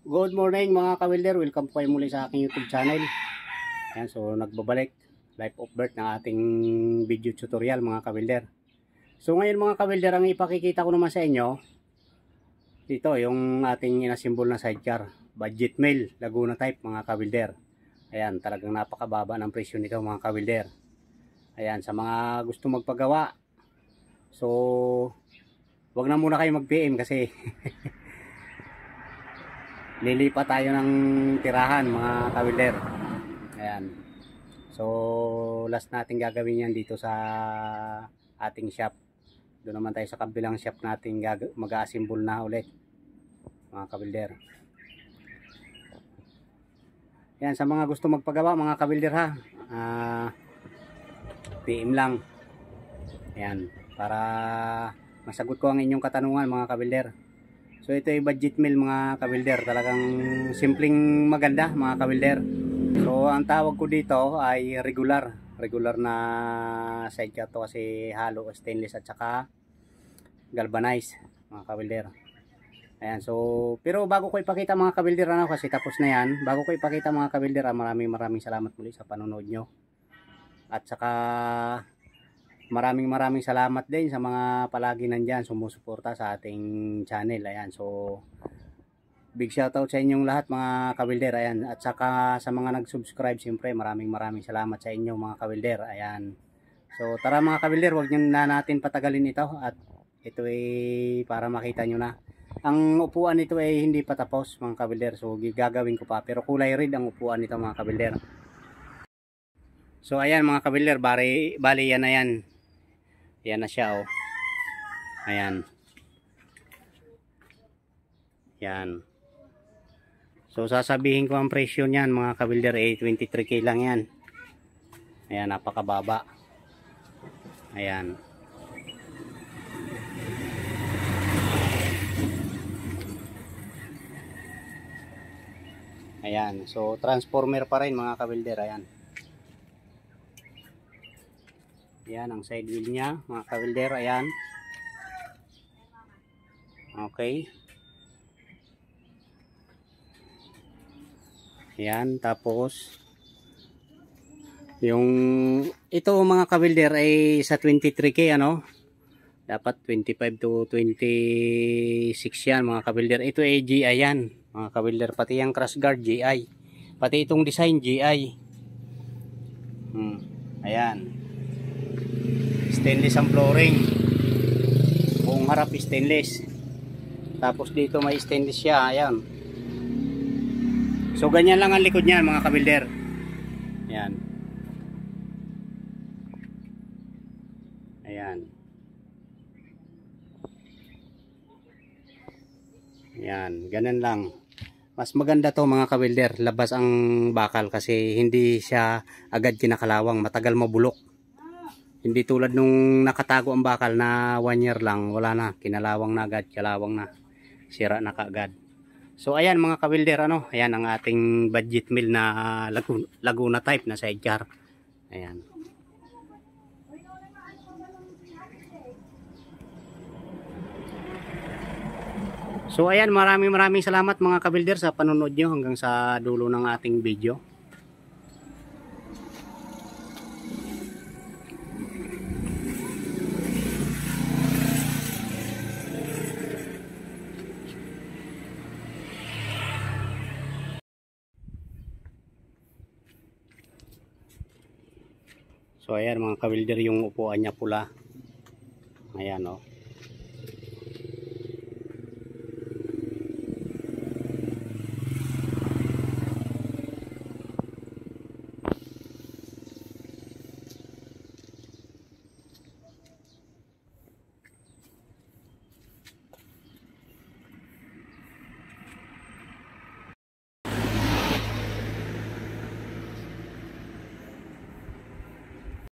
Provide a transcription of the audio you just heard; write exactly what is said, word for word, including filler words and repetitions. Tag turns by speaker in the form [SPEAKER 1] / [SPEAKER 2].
[SPEAKER 1] Good morning mga kawilder, welcome po kayo muli sa aking YouTube channel. Ayan, so nagbabalik life of birth ng ating video tutorial mga kawilder. So ngayon mga kawilder, ang ipakikita ko naman sa inyo dito yung ating inasimbol na sidecar, budget mail, Laguna type mga kawilder. Ayan, talagang napakababa ng presyo nito mga kawilder. Ayan, sa mga gusto magpagawa, so wag na muna kayo mag-P M kasi lilipat tayo ng tirahan mga kawilder. Ayan. So last natin gagawin yan dito sa ating shop. Doon naman tayo sa kabilang shop natin mag-a-assemble na ulit mga kawilder. Ayan, sa mga gusto magpagawa mga kawilder ha, uh, P M lang. Ayan, para masagot ko ang inyong katanungan mga kawilder. So ito ay budget mail mga kawilder, talagang simpleng maganda mga kawilder. So ang tawag ko dito ay regular, regular na sidecar to kasi halo stainless at saka galvanized mga kawilder. Ayan, so pero bago ko ipakita mga kawilder ano, kasi tapos na yan, bago ko ipakita mga kawilder, ah, maraming maraming salamat muli sa panonood nyo. At saka maraming maraming salamat din sa mga palagi nandyan sumusuporta sa ating channel. Ayan, so big shoutout sa inyong lahat mga kawilder. Ayan, at saka sa mga nag-subscribe, siyempre maraming maraming salamat sa inyo mga kawilder. Ayan, so tara mga kawilder, wag nyo na natin patagalin ito at ito ay para makita nyo na. Ang upuan nito ay hindi pa tapos mga kawilder, so gagawin ko pa, pero kulay red ang upuan nito mga kawilder. So ayan mga kawilder, bali, bali yan na yan. Yan na siya oh. Ayan. Yan. So sasabihin ko ang presyo niyan mga kawilder ay twenty-three K lang yan. Ayan, napakababa. Ayan. Ayan. So transformer pa rin mga kawilder. Ayan. Yan ang side wheel niya mga kawilder. Ayan. Okay. Ayan, tapos yung ito mga kawilder ay sa twenty-three K ano. Dapat twenty-five to twenty-six yan mga kawilder. Ito ay G I yan mga kawilder, pati yung crash guard G I. Pati itong design G I. Hmm. Ayan. Stainless ang flooring, buong harap stainless, tapos dito may stainless siya. Ayan, so ganyan lang ang likod niyan mga kawilder. Ayan. Ayan. Ayan, ganun lang. Mas maganda to mga kawilder, labas ang bakal kasi hindi siya agad kinakalawang, matagal mabulok. Hindi tulad nung nakatago ang bakal na one year lang, wala na, kinalawang na agad, kalawang na, sira na kaagad. So ayan mga kawilder ano, ayan ang ating budget mill na Laguna, Laguna type na sidecar. Ayan. So ayan, maraming maraming salamat mga kawilder sa panonood nyo hanggang sa dulo ng ating video. So ayan mga kawilder, yung upuan niya pula. Ayan oh.